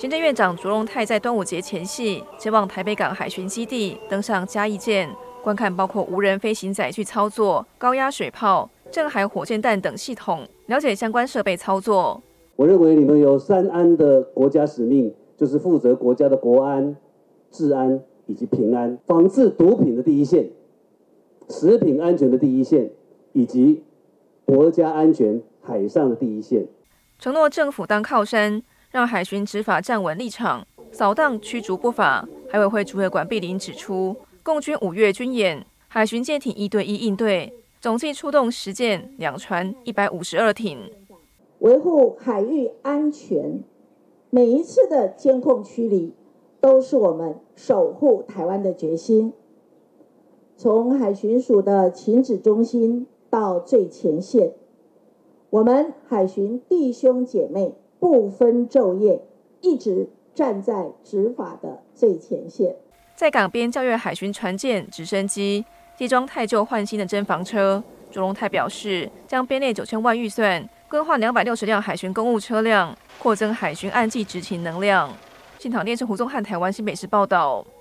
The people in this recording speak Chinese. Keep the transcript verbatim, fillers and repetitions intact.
行政院长卓荣泰在端午节前夕前往台北港海巡基地，登上嘉义舰，观看包括无人飞行载具操作、高压水炮、震撼火箭弹等系统，了解相关设备操作。 我认为你们有三安的国家使命，就是负责国家的国安、治安以及平安，防治毒品的第一线，食品安全的第一线，以及国家安全海上的第一线。 承诺政府当靠山，让海巡执法站稳立场，扫荡驱逐不法。海委会主委管碧玲指出，共军五月军演，海巡舰艇一对一应对，总计出动十舰、两船、一百五十二艇， 维护海域安全。每一次的监控驱离，都是我们守护台湾的决心。从海巡署的勤指中心到最前线，我们海巡弟兄姐妹不分昼夜，一直站在执法的最前线。 在港边校阅海巡船舰、直升机，替装太旧换新的侦防车。卓荣泰表示，将编列九千万预算，更换两百六十辆海巡公务车辆，扩增海巡岸际执勤能量。现场电视胡宗汉台湾新北市报道。